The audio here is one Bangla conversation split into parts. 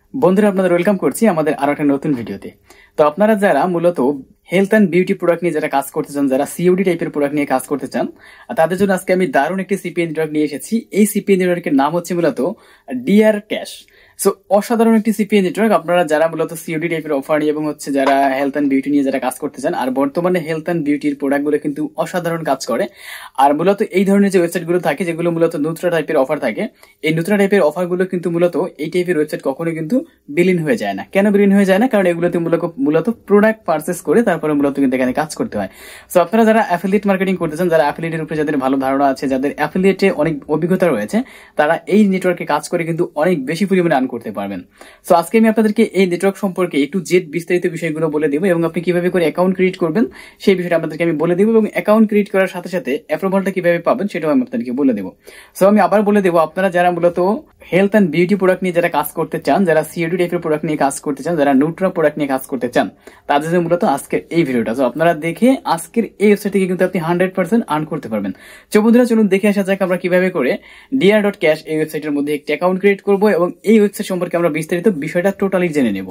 বন্ধুরা আপনাদের ওয়েলকাম করছি আমাদের আরো একটা নতুন ভিডিওতে। তো আপনারা যারা মূলত হেলথ অ্যান্ড বিউটি প্রোডাক্ট নিয়ে যারা কাজ করতে চান, যারা সিওডি টাইপের প্রোডাক্ট নিয়ে কাজ করতে চান, তাদের জন্য আজকে আমি দারুণ একটি সিপিএ নেটওয়ার্ক নিয়ে এসেছি। এই সিপিএ নেটওয়ার্কের নাম হচ্ছে মূলত ডিআর ক্যাশ। সো অসাধারণ একটি সিপিএ নেটওয়ার্ক। আপনারা যারা মূলত সিওডি টাইপের অফার নিয়ে এবং হচ্ছে যারা হেলথ অ্যান্ড বিউটি নিয়ে যারা কাজ করতে চান, আর বর্তমানে হেলথ অ্যান্ড বিউটির প্রোডাক্টগুলো কিন্তু অসাধারণ কাজ করে। আর মূলত এই ধরনের যে ওয়েবসাইটগুলো থাকে, যেগুলো মূলত নুট্রা টাইপের অফার থাকে, এই নুট্রা টাইপের অফারগুলো কিন্তু মূলত এই টাইপের ওয়েবসাইট কখনো কিন্তু বিলীন হয়ে যায় না। কেন বিলীন হয়ে যায় না? কারণ এগুলোতে মূলত প্রোডাক্ট পারচেস করে তারপরে মূলত কিন্তু এখানে কাজ করতে হয়। সো আপনারা যারা অ্যাফিলিয়েট মার্কেটিং করতে চান, যারা অ্যাফিলিয়েটের উপরে যাদের ভালো ধারণা আছে, যাদের অ্যাফিলিয়েটে অনেক অভিজ্ঞতা রয়েছে, তারা এই নেটওয়ার্কে কাজ করে কিন্তু অনেক বেশি পরিমাণে আর্ন করতে পারবেন। সো আজকে আমি আপনাদেরকে এই নেটওয়ার্ক সম্পর্কে একটু জেড বিস্তারিত বিষয়গুলো বলে দেবো এবং আপনি কিভাবে করে অ্যাকাউন্ট ক্রিয়েট করবেন সেই বিষয়টা আপনাদেরকে আমি বলে দেবো, এবং অ্যাকাউন্ট ক্রিয়েট করার সাথে সাথে অ্যাপ্রুভালটা কিভাবে পাবেন সেটাও আমি আপনাদেরকে বলে দেবো। সো আমি আবার বলে দেবো, আপনারা যারা মূলত হেলথ অ্যান্ড বিউটি প্রোডাক্ট নিয়ে যারা কাজ করতে চান, যারা সিওডি টাইপের প্রোডাক্ট নিয়ে কাজ করতে চান, যারা নুট্রা প্রোডাক্ট নিয়ে কাজ করতে চান, তাদের জন্য মূলত আজকের এই ভিডিওটা। তো আপনারা দেখে আজকের এই ওয়েবসাইট থেকে কিন্তু আপনি 100% আর্ন করতে পারবেন। তো বন্ধুরা চলুন দেখে আসা যাক আমরা কিভাবে করে dr.cash এই ওয়েবসাইটের মধ্যে একটি অ্যাকাউন্ট ক্রিয়েট করবো এবং এই ওয়েবসাইট সম্পর্কে আমরা বিস্তারিত বিষয়টা টোটালি জেনে নেব।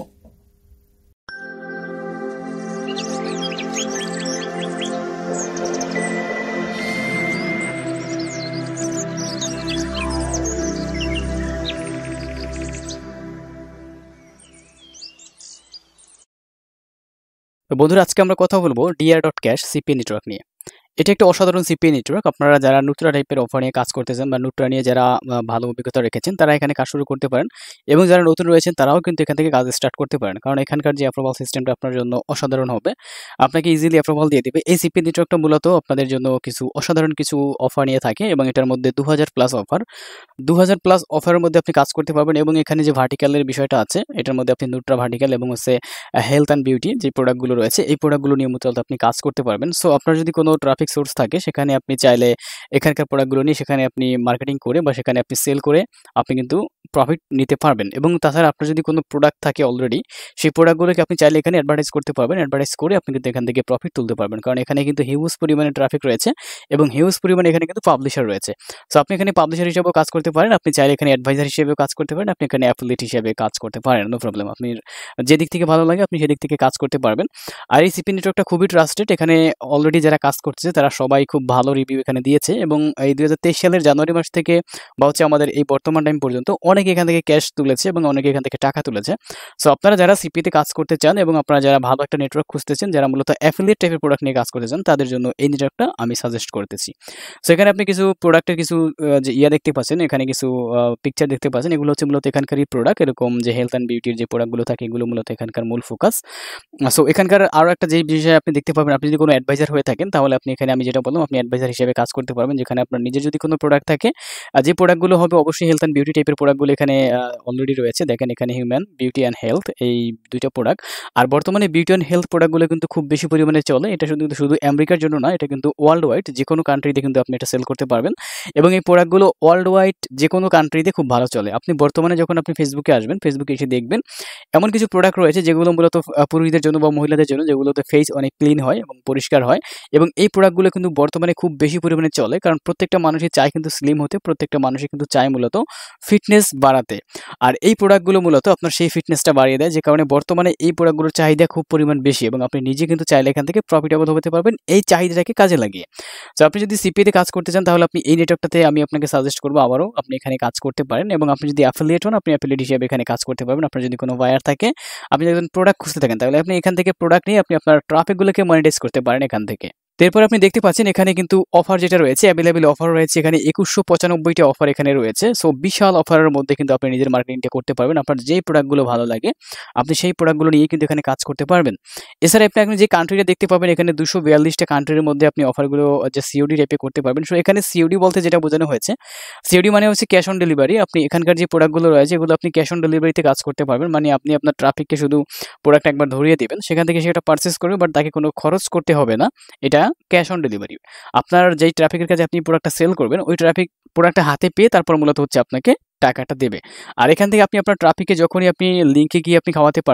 তো বন্ধুরা আজকে আমরা কথা বলবো dr.cash সিপিএ নেটওয়ার্ক নিয়ে। এটা একটা অসাধারণ সিপিএ নেটওয়ার্ক। আপনারা যারা নুট্রা টাইপের অফার নিয়ে কাজ করতে চান বা নুট্রা নিয়ে যারা ভালো অভিজ্ঞতা রেখেছেন, তারা এখানে কাজ শুরু করতে পারেন, এবং যারা নতুন রয়েছেন তারাও কিন্তু এখান থেকে কাজ স্টার্ট করতে পারেন, কারণ এখানকার যে অ্যাপ্রুভাল সিস্টেমটা আপনার জন্য অসাধারণ হবে। আপনাকে ইজিলি অ্যাপ্রুভাল দিয়ে দেবে। এই সিপিএ নেটওয়ার্কটা মূলত আপনাদের জন্য কিছু অসাধারণ কিছু অফার নিয়ে থাকে, এবং এটার মধ্যে 2000+ অফার, 2000+ অফারের মধ্যে আপনি কাজ করতে পারবেন। এবং এখানে যে ভার্টিক্যালের বিষয়টা আছে, এটার মধ্যে আপনি নুট্রা ভার্টিক্যাল এবং হচ্ছে হেলথ অ্যান্ড বিউটি যে প্রোডাক্টগুলো রয়েছে, এই প্রোডাক্টগুলো নিয়ে মূলত আপনি কাজ করতে পারবেন। সো আপনার যদি কোনো ট্রাফিক সোর্স থাকে, সেখানে আপনি চাইলে এখানকার প্রোডাক্টগুলো নিয়ে সেখানে আপনি মার্কেটিং করে বা সেখানে আপনি সেল করে আপনি কিন্তু প্রফিট নিতে পারবেন। এবং তাছাড়া আপনার যদি কোনো প্রোডাক্ট থাকে অলরেডি, সেই প্রোডাক্টগুলোকে আপনি চাইলে এখানে অ্যাডভার্টাইজ করতে পারবেন। অ্যাডভার্টাইজ করে আপনি কিন্তু এখান থেকে প্রফিট তুলতে পারবেন, কারণ এখানে কিন্তু হিউজ পরিমাণে ট্রাফিক রয়েছে এবং হিউজ পরিমাণে এখানে কিন্তু পাবলিশার রয়েছে। সো আপনি এখানে পাবলিশার হিসেবেও কাজ করতে পারেন, আপনি চাইলে এখানে অ্যাডভাইজার হিসেবেও কাজ করতে পারেন, আপনি এখানে অ্যাফিলিয়েট হিসেবে কাজ করতে পারেন, নো প্রবলেম। আপনি যে দিক থেকে ভালো লাগে আপনি সেদিক থেকে কাজ করতে পারবেন। আর এই সিপি নেটওয়ার্কটা খুবই ট্রাস্টেড। এখানে অলরেডি যারা কাজ করতেছে তারা সবাই খুব ভালো রিভিউ এখানে দিয়েছে, এবং এই 2023 সালের জানুয়ারি মাস থেকে বা হচ্ছে আমাদের এই বর্তমান টাইম পর্যন্ত অনেকে এখান থেকে ক্যাশ তুলেছে এবং অনেকে এখান থেকে টাকা তুলেছে। সো আপনারা যারা সিপিতে কাজ করতে চান এবং আপনারা যারা ভালো একটা নেটওয়ার্ক খুঁজতেছেন, যারা মূলত অ্যাফিলিয়েট টাইপের প্রোডাক্ট নিয়ে কাজ করতে চান, তাদের জন্য এই নেটওয়ার্কটা আমি সাজেস্ট করতেছি। সো এখানে আপনি কিছু প্রোডাক্টের কিছু যে দেখতে পাচ্ছেন, এখানে কিছু পিকচার দেখতে পাচ্ছেন, এগুলো হচ্ছে মূলত এখানকারই প্রোডাক্ট। এরকম যে হেলথ অ্যান্ড বিউটির যে প্রোডাক্টগুলো থাকে, এগুলো মূলত এখানকার মূল ফোকাস। সো এখানকার আরও একটা যে বিষয় আপনি দেখতে পাবেন, আপনি যদি কোনো অ্যাডভাইজার হয়ে থাকেন, তাহলে আপনি এখানে আমি যেটা বললাম, আপনি অ্যাডভাইজার হিসেবে কাজ করতে পারবেন, যেখানে আপনার নিজের যদি কোনো প্রোডাক্ট থাকে, যে প্রোডাক্টগুলো হবে অবশ্যই হেলথ অ্যান্ড বিউটি টাইপের প্রোডাক্টগুলো এখানে অলরেডি রয়েছে। দেখেন এখানে হিউম্যান বিউটি অ্যান্ড হেলথ, এই দুইটা প্রোডাক্ট। আর বর্তমানে বিউটি অ্যান্ড হেলথ প্রোডাক্টগুলো কিন্তু খুব বেশি পরিমাণে চলে। এটা শুধু আমেরিকার জন্য না, এটা কিন্তু ওয়ার্ল্ড ওয়াইড যে কোনো কান্ট্রিতে কিন্তু আপনি এটা সেল করতে পারবেন, এবং এই প্রোডাক্টগুলো ওয়ার্ল্ড ওয়াইড যে কোনো কান্ট্রিতে খুব ভালো চলে। আপনি বর্তমানে যখন আপনি ফেসবুকে আসবেন, ফেসবুকে এসে দেখবেন এমন কিছু প্রোডাক্ট রয়েছে যেগুলো মূলত পুরুষদের জন্য বা মহিলাদের জন্য, যেগুলোতে ফেস অনেক ক্লিন হয় এবং পরিষ্কার হয়, এবং এই প্রোডাক্টগুলো কিন্তু বর্তমানে খুব বেশি পরিমাণে চলে, কারণ প্রত্যেকটা মানুষই চায় কিন্তু স্লিম হতে, প্রত্যেকটা মানুষই কিন্তু চায় মূলত ফিটনেস বাড়াতে। আর এই প্রোডাক্টগুলো মূলত আপনার সেই ফিটনেসটা বাড়িয়ে দেয়, যে কারণে বর্তমানে এই প্রোডাক্টগুলোর চাহিদা খুব পরিমাণ বেশি, এবং আপনি নিজে কিন্তু চাইলে এখান থেকে প্রফিটেবল হতে পারবেন এই চাহিদাটাকে কাজে লাগিয়ে। তো আপনি যদি সিপিএতে কাজ করতে চান, তাহলে আপনি এই নেটওয়ার্কটাতে আমি আপনাকে সাজেস্ট করবো আবারও আপনি এখানে কাজ করতে পারেন, এবং আপনি যদি অ্যাফিলিয়েট হন, আপনি অ্যাফিলিয়েট হিসেবে এখানে কাজ করতে পারবেন। আপনার যদি কোনো বায়ার থাকে, আপনি যদি প্রোডাক্ট খুঁজতে থাকেন, তাহলে আপনি এখান থেকে প্রোডাক্ট নিয়ে আপনি আপনার ট্রাফিকগুলোকে মনিটাইজ করতে পারেন এখান থেকে। এরপর আপনি দেখতে পাচ্ছেন এখানে কিন্তু অফার যেটা রয়েছে, অ্যাভেলেবেল অফার রয়েছে এখানে 2195টা অফার এখানে রয়েছে। সো বিশাল অফারের মধ্যে কিন্তু আপনি নিজের মার্কেটিংটা করতে পারবেন। আপনার যেই প্রোডাক্টগুলো ভালো লাগে আপনি সেই প্রোডাক্টগুলো নিয়ে কিন্তু এখানে কাজ করতে পারবেন। এছাড়া আপনি যে কান্ট্রিটা দেখতে পাবেন, এখানে 242টা কান্ট্রির মধ্যে আপনি অফারগুলো যে সিওডি টাইপে করতে পারবেন। সো এখানে সিওডি বলতে যেটা বোঝানো হয়েছে, সিওডি মানে হচ্ছে ক্যাশ অন ডেলিভারি। আপনি এখানকার যে প্রোডাক্টগুলো রয়েছে, এগুলো আপনি ক্যাশ অন ডেলিভারিতে কাজ করতে পারবেন, মানে আপনি আপনার ট্রাফিককে শুধু প্রোডাক্ট একবার ধরিয়ে দিবেন, সেখান থেকে সেটা পারচেস করবে, বাট তাকে কোনো খরচ করতে হবে না। এটা ক্যাশ অন ডেলিভারি। আপনার যেই ট্রাফিকের কাছে আপনি প্রোডাক্টটা সেল করবেন, ওই ট্রাফিক প্রোডাক্টটা হাতে পেয়ে তারপর মূলত হচ্ছে আপনাকে টাকাটা দেবে। আর এখান থেকে আপনি আপনার ট্রাফিকে যখনই আপনি লিঙ্কে গিয়ে আপনি খাওয়াতে পারবেন,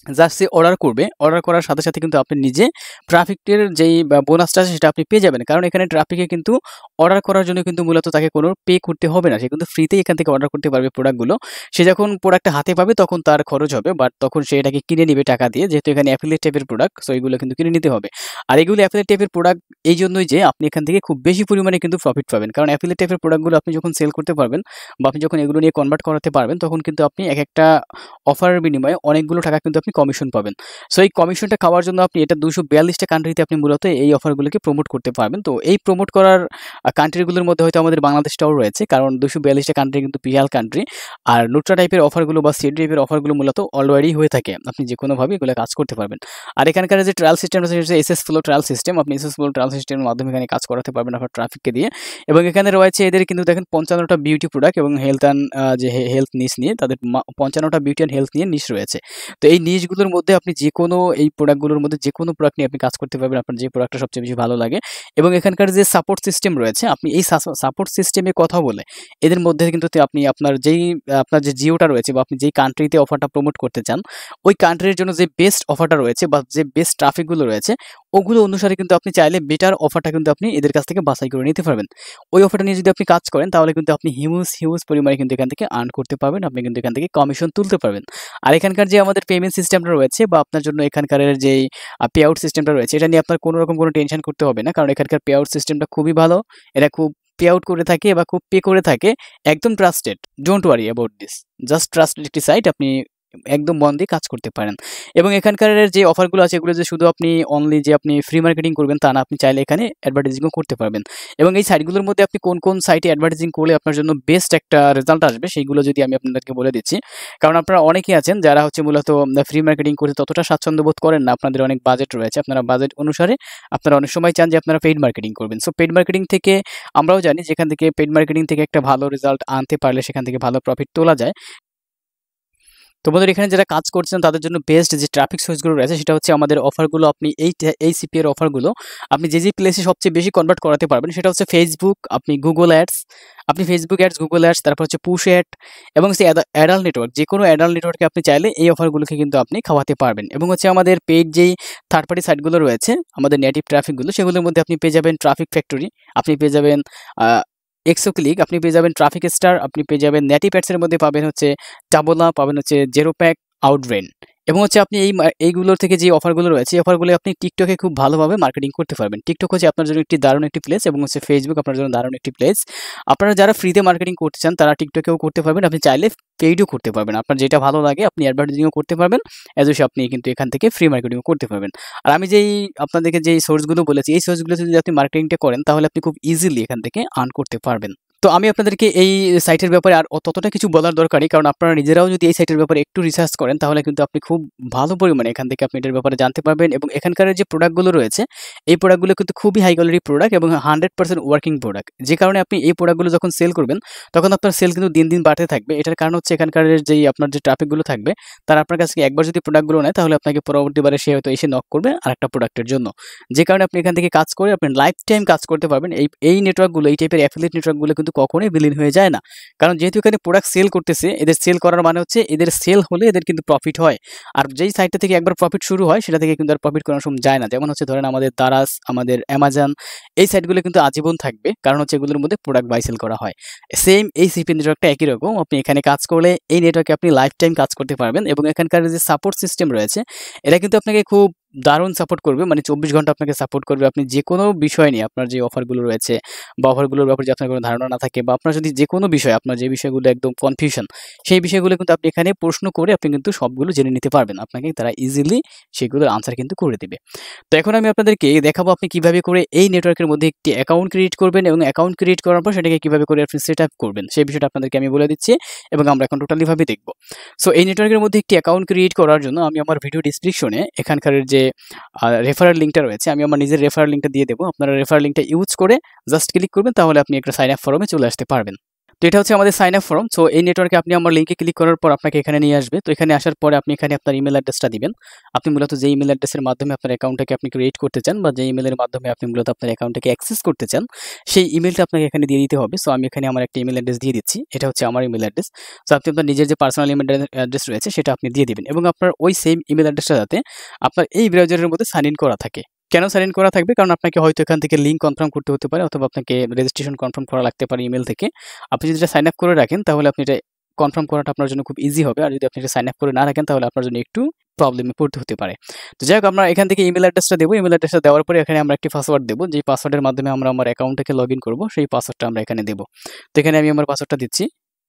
জাস্ট সে অর্ডার করবে, অর্ডার করার সাথে সাথে কিন্তু আপনি নিজে ট্রাফিকের যেই বোনাসটা আছে সেটা আপনি পেয়ে যাবেন। কারণ এখানে ট্রাফিকে কিন্তু অর্ডার করার জন্য কিন্তু মূলত তাকে কোনো পে করতে হবে না, সে কিন্তু ফ্রিতেই এখান থেকে অর্ডার করতে পারবে প্রোডাক্টগুলো। সে যখন প্রোডাক্টটা হাতে পাবে তখন তার খরচ হবে, বাট তখন সে এটাকে কিনে নিবে টাকা দিয়ে, যেহেতু এখানে অ্যাফিলিয়েট টাইপের প্রোডাক্ট, সো এগুলো কিন্তু কিনে নিতে হবে। আর এগুলো অ্যাফিলিয়েট টাইপের প্রোডাক্ট এই জন্যই যে আপনি এখান থেকে খুব বেশি পরিমাণে কিন্তু প্রফিট পাবেন। কারণ অ্যাফিলিয়েট টাইপের প্রোডাক্টগুলো আপনি যখন সেল করতে পারবেন বা আপনি যখন এগুলো নিয়ে কনভার্ট করাতে পারবেন, তখন কিন্তু আপনি এক একটা অফারের বিনিময়ে অনেকগুলো টাকা কিন্তু আপনি কমিশন পাবেন। সো এই কমিশনটা খাওয়ার জন্য আপনি এটা 242টা কান্ট্রিতে আপনি মূলত এই অফারগুলোকে প্রমোট করতে পারবেন। তো এই প্রমোট করার কান্ট্রিগুলোর মধ্যে হয়তো আমাদের বাংলাদেশটাও রয়েছে, কারণ 242টা কান্ট্রি কিন্তু বিশাল কান্ট্রি। আর নুট্রা টাইপের অফারগুলো বা সিড টাইপের অফারগুলো মূলত অলরেডি হয়ে থাকে, আপনি যে কোনোভাবে এগুলো কাজ করতে পারবেন। আর এখানকার যে ট্রায়াল সিস্টেম আছে সেটা এসএস ফ্লো ট্রায়াল সিস্টেম, আপনি এসএস ফ্লো ট্রায়াল সিস্টেমের মাধ্যমে এখানে কাজ করাতে পারবেন আপনার ট্রাফিককে দিয়ে। এবং এখানে রয়েছে এদের কিন্তু দেখেন 55টা বিউটি প্রোডাক্ট এবং হেলথ অ্যান্ড যে হেলথ নিশ নিয়ে তাদের 55টা বিউটি অ্যান্ড হেলথ নিয়ে নিশ রয়েছে। তো এই নিশগুলোর মধ্যে আপনি যে কোনো এই প্রোডাক্টগুলোর মধ্যে যে কোনো প্রোডাক্ট নিয়ে আপনি কাজ করতে পারবেন, আপনার যে প্রোডাক্টটা সবচেয়ে বেশি ভালো লাগে। এবং এখানকার যে সাপোর্ট সিস্টেম রয়েছে, আপনি এই সাপোর্ট সিস্টেমে কথা বলে এদের মধ্যে কিন্তু আপনি আপনার যে জিওটা রয়েছে বা আপনি যেই কান্ট্রিতে অফারটা প্রমোট করতে চান, ওই কান্ট্রির জন্য যে বেস্ট অফারটা রয়েছে বা যে বেস্ট ট্রাফিকগুলো রয়েছে, ওগুলো অনুসারে কিন্তু আপনি চাইলে বেটার অফারটা কিন্তু আপনি এদের কাছ থেকে বাছাই করে নিতে পারবেন। ওই অফারটা নিয়ে যদি আপনি কাজ করেন তাহলে কিন্তু আপনি হিউজ পরিমাণে কিন্তু এখান থেকে আর্ন করতে পারবেন, আপনি কিন্তু এখান থেকে কমিশন তুলতে পারবেন। আর এখানকার যে আমাদের পেমেন্ট সিস্টেমটা রয়েছে বা আপনার জন্য এখানকার যেই পে আউট সিস্টেমটা রয়েছে, এটা নিয়ে আপনার কোনো রকম কোনো টেনশন করতে হবে না, কারণ এখানকার পে আউট সিস্টেমটা খুবই ভালো। এরা খুব পে আউট করে থাকে বা খুব পে করে থাকে, একদম trusted. Don't worry about this, just trusted একটি সাইট, আপনি একদম মন দিয়ে কাজ করতে পারেন। এবং এখানকার যে অফারগুলো আছে এগুলো যে শুধু আপনি অনলি যে আপনি ফ্রি মার্কেটিং করবেন তা না, আপনি চাইলে এখানে অ্যাডভার্টাইজিংও করতে পারবেন। এবং এই সাইটগুলোর মধ্যে আপনি কোন কোন সাইটে অ্যাডভার্টাইজিং করলে আপনার জন্য বেস্ট একটা রেজাল্ট আসবে সেইগুলো যদি আমি আপনাদেরকে বলে দিচ্ছি। কারণ আপনারা অনেকেই আছেন যারা হচ্ছে মূলত ফ্রি মার্কেটিং করতে ততটা স্বাচ্ছন্দ্য বোধ করেন না, আপনাদের অনেক বাজেট রয়েছে, আপনারা বাজেট অনুসারে আপনারা অনেক সময় চান যে আপনারা পেইড মার্কেটিং করবেন। সো পেইড মার্কেটিং থেকে আমরাও জানি যেখান থেকে পেইড মার্কেটিং থেকে একটা ভালো রেজাল্ট আনতে পারলে সেখান থেকে ভালো প্রফিট তোলা যায়। তো বন্ধুরা, এখানে যারা কাজ করছেন তাদের জন্য বেস্ট যে ট্রাফিক সোর্সগুলো রয়েছে সেটা হচ্ছে আমাদের অফারগুলো। আপনি এই সিপিএর অফারগুলো আপনি যে প্লেসে সবচেয়ে বেশি কনভার্ট করাতে পারবেন সেটা হচ্ছে ফেসবুক, আপনি গুগল অ্যাডস, আপনি ফেসবুক অ্যাডস, গুগল অ্যাডস, তারপর হচ্ছে পুশ অ্যাড এবং হচ্ছে অ্যাডাল্ট নেটওয়ার্ক। যে কোনো অ্যাডাল্ট নেটওয়ার্কে আপনি চাইলে এই অফারগুলোকে কিন্তু আপনি খাওয়াতে পারবেন। এবং হচ্ছে আমাদের পেইড যেই থার্ড পার্টি সাইটগুলো রয়েছে, আমাদের নেটিভ ট্রাফিকগুলো, সেগুলোর মধ্যে আপনি পেয়ে যাবেন ট্রাফিক ফ্যাক্টরি, আপনি পেয়ে যাবেন এক্সো ক্লিক, আপনি পেয়ে যাবেন ট্রাফিক স্টার, আপনি পেয়ে যাবেন নেটিভ অ্যাডসের মধ্যে পাবেন হচ্ছে টাবোলা, পাবেন হচ্ছে জেরো প্যাক, আউটরেন। এবং হচ্ছে আপনি এইগুলোর থেকে যে অফারগুলো রয়েছে এই অফারগুলো আপনি টিকটকে খুব ভালোভাবে মার্কেটিং করতে পারবেন। টিকটক হচ্ছে আপনার জন্য একটি দারুণ একটি প্লেস এবং হচ্ছে ফেসবুক আপনার জন্য দারুণ একটি প্লেস। আপনারা যারা ফ্রিতে মার্কেটিং করতে চান তারা টিকটকেও করতে পারবেন, আপনি চাইলে পেইডও করতে পারবেন। আপনার যেটা ভালো লাগে আপনি অ্যাডভার্টাইজিংও করতে পারবেন, এজ আপনি কিন্তু এখান থেকে ফ্রি মার্কেটিংও করতে পারবেন। আর আমি আপনাদেরকে যেই সোর্সগুলো বলেছি এই সোর্সগুলোতে যদি আপনি মার্কেটিংটা করেন তাহলে আপনি খুব ইজিলি এখান থেকে আর্ন করতে পারবেন। তো আমি আপনাদেরকে এই সাইটের ব্যাপারে আর ততটা কিছু বলার দরকার নেই, কারণ আপনারা নিজেরাও যদি এই সাইটের ব্যাপারে একটু রিসার্চ করেন তাহলে কিন্তু আপনি খুব ভালো পরিমাণে এখান থেকে আপনি এটার ব্যাপারে জানতে পারবেন। এবং এখানকার যে প্রোডাক্টগুলো রয়েছে এই প্রোডাক্টগুলো কিন্তু খুবই হাই কোয়ালিটি প্রোডাক্ট এবং 100% ওয়ার্কিং প্রোডাক্ট, যে কারণে আপনি এই প্রোডাক্টগুলো যখন সেল করবেন তখন আপনার সেল কিন্তু দিন দিন বাড়তে থাকবে। এটার কারণ হচ্ছে এখানকার আপনার যে ট্রাফিকগুলো থাকবে তারা আপনার কাছে একবার যদি প্রোডাক্টগুলো নেয় তাহলে আপনাকে পরবর্তীবারে সে হয়তো এসে নক করবে আরেকটা প্রোডাক্টের জন্য, যে কারণে আপনি এখান থেকে কাজ করে আপনি লাইফ টাইম কাজ করতে পারবেন। এই নেটওয়ার্কগুলো, এই টাইপের অ্যাফিলিয়েট নেটওয়ার্কগুলো কিন্তু কখনোই বিলীন হয়ে যায় না, কারণ যেহেতু এখানে প্রোডাক্ট সেল করতেছে, এদের সেল করার মানে হচ্ছে এদের সেল হলে এদের কিন্তু প্রফিট হয়। আর যেই সাইটটা থেকে একবার প্রফিট শুরু হয় সেটা থেকে কিন্তু আর প্রফিট করার সময় যায় না। যেমন হচ্ছে ধরেন আমাদের দারাজ, আমাদের অ্যামাজন, এই সাইটগুলো কিন্তু আজীবন থাকবে, কারণ হচ্ছে এগুলোর মধ্যে প্রোডাক্ট বাই সেল করা হয়। সেম এই সিপি নেটওয়ার্কটা একই রকম, আপনি এখানে কাজ করলে এই নেটওয়ার্কে আপনি লাইফ টাইম কাজ করতে পারবেন। এবং এখানকার যে সাপোর্ট সিস্টেম রয়েছে এটা কিন্তু আপনাকে খুব দারুণ সাপোর্ট করবে, মানে 24 ঘন্টা আপনাকে সাপোর্ট করবে। আপনি যে কোনো বিষয় নিয়ে আপনার যে অফারগুলো রয়েছে বা অফারগুলোর ব্যাপারে যদি আপনার কোনো ধারণা না থাকে বা আপনার যদি যে কোনো বিষয়, আপনার যে বিষয়গুলো একদম কনফিউশন, সেই বিষয়গুলো কিন্তু আপনি এখানে প্রশ্ন করে আপনি কিন্তু সবগুলো জেনে নিতে পারবেন, আপনাকে তারা ইজিলি সেগুলোর আনসার কিন্তু করে দেবে। তো এখন আমি আপনাদেরকে দেখাবো আপনি কিভাবে করে এই নেটওয়ার্কের মধ্যে একটি অ্যাকাউন্ট ক্রিয়েট করবেন এবং অ্যাকাউন্ট ক্রিয়েট করার পর সেটাকে কিভাবে করে আপনি সেট আপ করবেন সেই বিষয়টা আপনাদেরকে আমি বলে দিচ্ছি এবং আমরা এখন টোটালিভাবে দেখব। সো এই নেটওয়ার্কের মধ্যে একটি অ্যাকাউন্ট ক্রিয়েট করার জন্য আমি আমার ভিডিও ডিসক্রিপশনে এখানকার যে রেফারেল লিঙ্কটা রয়েছে আমি আমার নিজের রেফারেল লিঙ্কটা দিয়ে দেবো, আপনারা রেফারেল লিঙ্কটা ইউজ করে জাস্ট ক্লিক করবেন, তাহলে আপনি একটা সাইন আপ ফর্মে চলে আসতে পারবেন। তো এটা হচ্ছে আমাদের সাইন আপ ফর্ম। সো এই নেটওয়ার্কে আপনি আমার লিঙ্কে ক্লিক করার পর আপনাকে এখানে নিয়ে আসবে। তো এখানে আসার পরে আপনি এখানে আপনার ইমেল অ্যাড্রেসটা দিবেন। আপনি মূলত যে ইমেল অ্যাড্রেসের মাধ্যমে আপনার অ্যাকাউন্টটাকে আপনি ক্রিয়েট করতে চান বা যে ইমেলের মাধ্যমে আপনি মূলত আপনার অ্যাকাউন্টটাকে অ্যাক্সেস করতে চান, সেই ইমেলটা আপনাকে এখানে দিয়ে দিতে হবে। সো আমি এখানে আমার একটা ইমেল অ্যাড্রেস দিয়ে দিচ্ছি। এটা হচ্ছে আমার ইমেল অ্যাড্রেস। সো আপনি আপনার নিজের যে পার্সোনাল ইমেল অ্যাড্রেস রয়েছে সেটা আপনি দিয়ে দিবেন এবং আপনার ওই সেম ইমেল অ্যাড্রেসটা যাতে আপনার এই ব্রাউজারের মধ্যে সাইন ইন করা থাকে। কেন সাইন ইন করা থাকবে? কারণ আপনাকে হয়তো এখান থেকে লিঙ্ক কনফার্ম করতে হতে পারে অথবা আপনাকে রেজিস্ট্রেশন কনফার্ম করা লাগতে পারে ইমেল থেকে। আপনি যদি এটা সাইন আপ করে রাখেন তাহলে আপনি এটা কনফার্ম করাটা আপনার জন্য খুব ইজি হবে। আর যদি আপনি এটা সাইন আপ করে না রাখেন তাহলে আপনার জন্য একটু প্রবলেমে পড়তে হতে পারে। তো যাই হোক, আমরা এখান থেকে ইমেল অ্যাড্রেসটা দেবো। ইমেল অ্যাড্রেসটা দেওয়ার পরে এখানে আমরা একটি পাসওয়ার্ড দেবো। যে পাসওয়ার্ডের মাধ্যমে আমরা আমার অ্যাকাউন্টটাকে লগ ইন করবো, সেই পাসওয়ার্ডটা আমরা এখানে দেবো। তো এখানে আমি আমার পাসওয়ার্ডটা দিচ্ছি।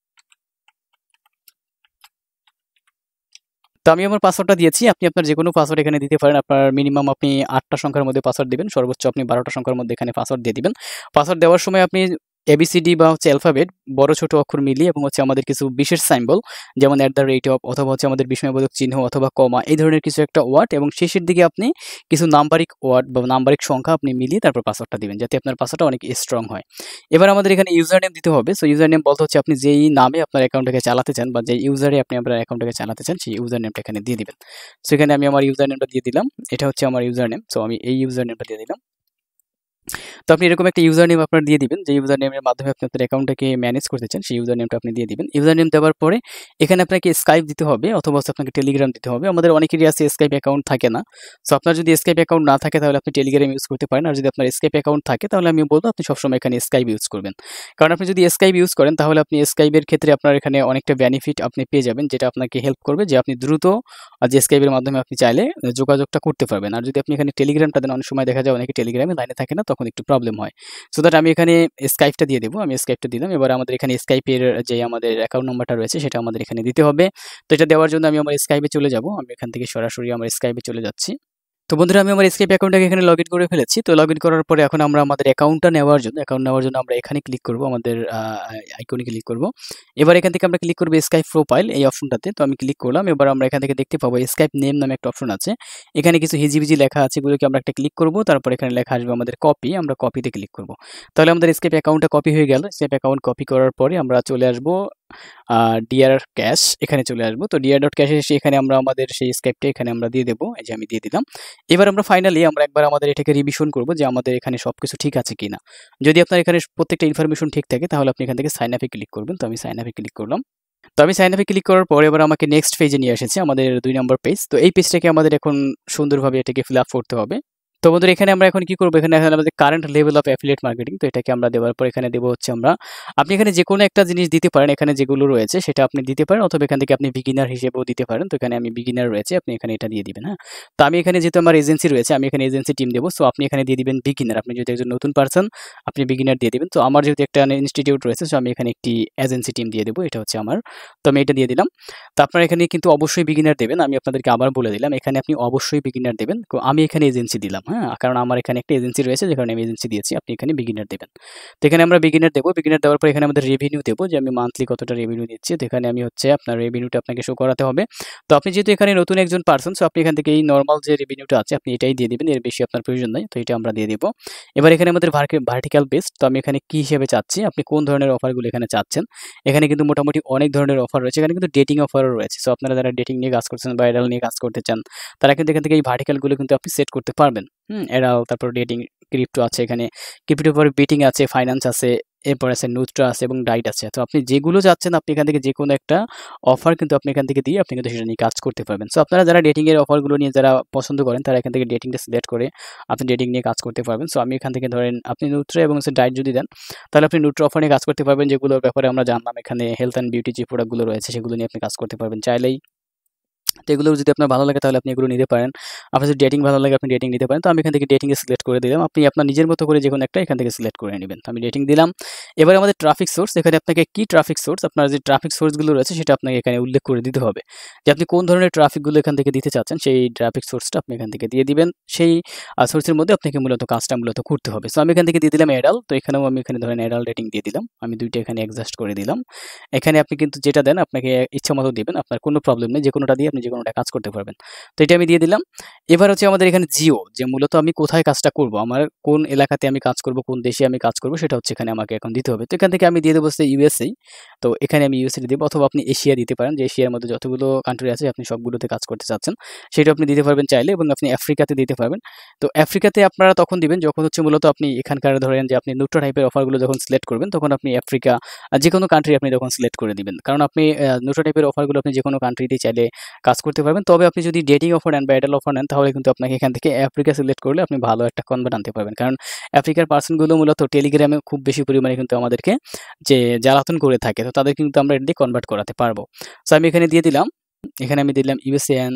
তো আমি আমার পাসওয়ার্ডটা দিয়েছি। আপনি আপনার যেকোনো পাসওয়ার্ড এখানে দিতে পারেন। আপনার মিনিমাম আপনি 8টা সংখ্যার মধ্যে পাসওয়ার্ড দিবেন, সর্বোচ্চ আপনি 12টা সংখ্যার মধ্যে এখানে পাসওয়ার্ড দিয়ে দিবেন। পাসওয়ার্ড দেওয়ার সময় আপনি ABCD বা হচ্ছে অ্যালফাবেট বড় ছোট অক্ষর মিলিয়ে এবং হচ্ছে আমাদের কিছু বিশেষ সিম্বল যেমন @, অথবা হচ্ছে আমাদের বিস্ময়বোধক চিহ্ন অথবা কমা, এই ধরনের কিছু একটা ওয়ার্ড এবং শেষের দিকে আপনি কিছু নাম্বারিক ওয়ার্ড বা নাম্বারিক সংখ্যা আপনি মিলিয়ে তারপর পাসওয়ার্ডটা দিবেন, যাতে আপনার পাসওয়ার্ডটা অনেক স্ট্রং হয়। এবার আমাদের এখানে ইউজার নেম দিতে হবে। সো ইউজার নেম বলতে হচ্ছে আপনি যেই নামে আপনার অ্যাকাউন্টটাকে চালাতে চান বা যে ইউজারে আপনি আপনার অ্যাকাউন্টটাকে চালাতে চান সেই ইউজার নেমটা এখানে দিয়ে দিবেন। সো এখানে আমি আমার ইউজার নেমটা দিয়ে দিলাম। এটা হচ্ছে আমার ইউজার নেম। সো আমি এই ইউজার নেমটা দিয়ে দিলাম। তো আপনি এরকম একটা ইউজার নেম আপনার দিয়ে দিবেন, যে ইউজার নেমের মাধ্যমে আপনি আপনার অ্যাকাউন্টটাকে ম্যানেজ করতে চান, সেই ইউজার নেমটা আপনি দিয়ে দিবেন। ইউজার নেম দেওয়ার পরে এখানে আপনাকে স্কাইপ দিতে হবে অথবা আপনাকে টেলিগ্রাম দিতে হবে। আমাদের অনেকেরই আছে স্কাইপ অ্যাকাউন্ট থাকে না। সো আপনার যদি স্কাইপ অ্যাকাউন্ট না থাকে তাহলে আপনি টেলিগ্রাম ইউজ করতে পারেন। আর যদি আপনার স্কাইপ অ্যাকাউন্ট থাকে তাহলে আমি বলবো আপনি সবসময় এখানে স্কাইপ ইউজ করবেন। কারণ আপনি যদি স্কাইপ ইউজ করেন তাহলে আপনি স্কাইপের ক্ষেত্রে আপনার এখানে অনেকটা বেনিফিট আপনি পেয়ে যাবেন, যেটা আপনাকে হেল্প করবে যে আপনি দ্রুত যে স্কাইপের মাধ্যমে আপনি চাইলে যোগাযোগটা করতে পারবেন। আর যদি আপনি এখানে টেলিগ্রামটা দেন, অনেক সময় দেখা যায় অনেকে টেলিগ্রামে লাইনে থাকে না, তখন একটু প্রবলেম হয়। সো দ্যাট আমি এখানে স্কাইপটা দিয়ে দেবো। আমি স্কাইপটা দিলাম। এবার আমাদের এখানে স্কাইপের যে আমাদের অ্যাকাউন্ট নাম্বারটা রয়েছে সেটা আমাদের এখানে দিতে হবে। তো এটা দেওয়ার জন্য আমি আমার স্কাইপে চলে যাব। আমি এখান থেকে সরাসরি আমার স্কাইপে চলে যাচ্ছি। তো বন্ধুরা, আমি আমার স্কাইপ অ্যাকাউন্টটাকে এখানে লগইন করে ফেলেছি। তো লগইন করার পরে এখন আমরা আমাদের অ্যাকাউন্টটা নেওয়ার জন্য আমরা এখানে ক্লিক করব, আমাদের আইকনে ক্লিক করব। এবার এখান থেকে আমরা ক্লিক করব স্কাইপ প্রোফাইল এই অপশনটাতে। তো আমি ক্লিক করলাম। এবার আমরা এখান থেকে দেখতে পাবো স্কাইপ নেম নামে একটা অপশন আছে। এখানে কিছু হিজিবিজি লেখা আছে, এগুলোকে আমরা একটা ক্লিক করব। তারপর এখানে লেখা আসবে আমাদের কপি, আমরা কপিতে ক্লিক করব। তাহলে আমাদের স্কাইপ অ্যাকাউন্টটা কপি হয়ে গেল। স্কাইপ অ্যাকাউন্ট কপি করার পরে আমরা চলে আসব dr.cash, এখানে চলে আসবো। তো dr.cash এসে এখানে আমরা আমাদের সেই স্কাইপটা এখানে আমরা দিয়ে দেবো। এই যে আমি দিয়ে দিলাম। এবার আমরা ফাইনালি আমরা একবার আমাদের এটাকে রিভিশন করব যে আমাদের এখানে সবকিছু ঠিক আছে কিনা। যদি আপনার এখানে প্রত্যেকটা ইনফরমেশন ঠিক থাকে তাহলে আপনি এখান থেকে সাইন আপে ক্লিক করবেন। তো আমি সাইন আপে ক্লিক করলাম। তো আমি সাইন আপে ক্লিক করার পরে এবার আমাকে নেক্সট পেজে নিয়ে এসেছে, আমাদের 2 নম্বর পেজ। তো এই পেজটাকে আমাদের এখন সুন্দরভাবে এটাকে ফিল আপ করতে হবে। তো বন্ধুরা, এখানে আমরা এখন কি করব, এখানে আমাদের current level of affiliate marketing, তো এটাকে আমরা দেওয়ার পর এখানে দেবো হচ্ছে আমরা, আপনি এখানে যে কোনো একটা জিনিস দিতে পারেন, এখানে যেগুলো রয়েছে সেটা আপনি দিতে পারেন অথবা এখান থেকে আপনি বিগিনার হিসেবেও দিতে পারেন। তো এখানে আমি বিগিনার রয়েছে, আপনি এখানে এটা দিয়ে দিবেন। হ্যাঁ, তো আমি এখানে যেহেতু আমার এজেন্সি রয়েছে, আমি এখানে এজেন্সি টিম দেবো। সো আপনি এখানে দিয়ে দিবেন বিগিনার। আপনি যদি একজন নতুন পার্সন, আপনি বিগিনার দিয়ে দিবেন। তো আমার যেহেতু একটা ইনস্টিটিউট রয়েছে, সো আমি এখানে একটি এজেন্সি টিম দিয়ে দেবো, এটা হচ্ছে আমার। তো আমি এটা দিয়ে দিলাম। তো আপনারা এখানে কিন্তু অবশ্যই বিগিনার দেবেন। আমি আপনাদেরকে আবার বলে দিলাম, এখানে আপনি অবশ্যই বিগিনার দেবেন। আমি এখানে এজেন্সি দিলাম, হ্যাঁ, কারণ আমার এখানে একটা এজেন্সি রয়েছে, যে কারণে আমি এজেন্সি দিয়েছি। আপনি এখানে বিগিনার দেবেন। তো এখানে আমরা বিগিনার দেবো। বিগিনার দেওয়ার পর এখানে আমাদের রেভিনিউ দেবো, যে আমি মান্থলি কতটা রেভিনিউ দিচ্ছি। তো এখানে আমি হচ্ছে আপনার রেভিনিউটা আপনাকে শো করাতে হবে। তো আপনি যেহেতু এখানে নতুন একজন পার্সন, সো আপনি এখান থেকে এই নর্মাল যে রেভিনিউটা আছে আপনি এটাই দিয়ে দিবেন, এর বেশি আপনার প্রয়োজন নাই। তো এটা আমরা দিয়ে দেবো। এবার এখানে আমাদের ভার্টিক্যাল বেস, তো আমি এখানে কি হিসেবে চাচ্ছি, আপনি কোন ধরনের অফারগুলো এখানে চাচ্ছেন। এখানে কিন্তু মোটামুটি অনেক ধরনের অফার রয়েছে, এখানে কিন্তু ডেটিং অফারও রয়েছে। সো আপনারা যারা ডেটিং নিয়ে কাজ করছেন বা এডাল নিয়ে কাজ করতে চান, তারা কিন্তু এখান থেকে এই ভার্টিক্যালগুলো কিন্তু আপনি সেট করতে পারবেন। এডাল, তারপর ডেটিং, ক্রিপ্টো আছে, এখানে ক্রিপ্টোর পরে বেটিং আছে, ফাইন্যান্স আছে, এরপর আছে নুট্রা আছে এবং ডাইট আছে। তো আপনি যেগুলো চাচ্ছেন আপনি এখান থেকে যে কোনো একটা অফার কিন্তু আপনি এখান থেকে দিয়ে আপনি কিন্তু সেটা নিয়ে কাজ করতে পারবেন। সো আপনারা যারা ডেটিং এর অফারগুলো নিয়ে যারা পছন্দ করেন, তারা এখান থেকে ডেটিংটা সিলেক্ট করে আপনি ডেটিং নিয়ে কাজ করতে পারবেন। সো আমি এখান থেকে ধরেন আপনি নুট্রা এবং ডাইট যদি দেন, তাহলে আপনি নুট্রা অফার নিয়ে কাজ করতে পারবেন, যেগুলোর ব্যাপারে আমরা জানলাম। এখানে হেলথ অ্যান্ড বিউটি যে প্রোডাক্টগুলো রয়েছে সেগুলো নিয়ে আপনি কাজ করতে পারবেন চাইলেই। তো এগুলো যদি আপনার ভালো লাগে তাহলে আপনি এগুলো নিতে পারেন। আপনার যদি ডেটিং ভালো লাগে আপনি ডেটিং নিতে পারেন। তো আমি এখান থেকে ডেটিংয়ে সিলেক্ট করে দিলাম। আপনি আপনার নিজের মতো করে যেকোনো একটা এখান থেকে সিলেক্ট করে নেবেন। তো আমি ডেটিং দিলাম। এবার আমাদের ট্রাফিক সোর্স, এখানে আপনাকে কি ট্রাফিক সোর্স, আপনার যে ট্রাফিক সোর্সগুলো রয়েছে সেটা আপনাকে এখানে উল্লেখ করে দিতে হবে, যে আপনি কোন ধরনের ট্রাফিকগুলো এখান থেকে দিতে চাচ্ছেন। সেই ট্রাফিক সোর্সটা আপনি এখান থেকে দিয়ে দিবেন। সেই সোর্সের মধ্যে আপনাকে কাজটা করতে হবে। সো আমি এখান থেকে দিয়ে দিলাম অ্যাডাল। তো এখানেও আমি এখানে ধরেন অ্যাডাল রেটিং দিয়ে দিলাম। আমি দুইটা এখানে অ্যাডজাস্ট করে দিলাম। এখানে আপনি কিন্তু যেটা দেন আপনাকে ইচ্ছা মতো দিবেন, আপনার কোনো প্রবলেম নেই, যে কোনোটা দিয়ে আপনি যেকোনোটা কাজ করতে পারবেন। তো এটা আমি দিয়ে দিলাম। এবার হচ্ছে আমাদের এখানে জিও, যে মূলত আমি কোথায় কাজটা করব, আমার কোন এলাকাতে আমি কাজ করব, কোন দেশে আমি কাজ করব, সেটা হচ্ছে এখানে আমাকে এখন দিতে হবে। তো এখান থেকে আমি দিয়ে দেবো হচ্ছে ইউএসএ। তো এখানে আমি ইউএসএ দেবো, অথবা আপনি এশিয়া দিতে পারেন, যে এশিয়ার মধ্যে যতগুলো কান্ট্রি আছে আপনি সবগুলোতে কাজ করতে চাচ্ছেন সেটা আপনি দিতে পারবেন চাইলে, এবং আপনি আফ্রিকাতে দিতে পারবেন। তো আফ্রিকাতে আপনারা তখন দিবেন যখন হচ্ছে মূলত আপনি এখানকার ধরেন যে আপনি নুট্রা টাইপের অফারগুলো যখন সিলেক্ট করবেন, তখন আপনি আফ্রিকা যে কোনো কান্ট্রি আপনি তখন সিলেক্ট করে দিবেন। কারণ আপনি নুট্রা টাইপের অফারগুলো আপনি যে কোনো কান্ট্রিতেই চাইলে কাজ করতে পারবেন। তবে আপনি যদি ডেটিং অফার নেন বা এডাল অফার নেন, তাহলে কিন্তু আপনাকে এখান থেকে আফ্রিকা সিলেক্ট করলে আপনি ভালো একটা কনভার্ট আনতে পারবেন। কারণ আফ্রিকার পার্সনগুলো মূলত টেলিগ্রামে খুব বেশি পরিমাণে কিন্তু আমাদেরকে যে জ্বালাতন করে থাকে, তো তাদের কিন্তু আমরা এটা দিয়ে কনভার্ট করাতে পারবো। সো আমি এখানে দিয়ে দিলাম, এখানে আমি দিলাম ইউএসএ অ্যান্ড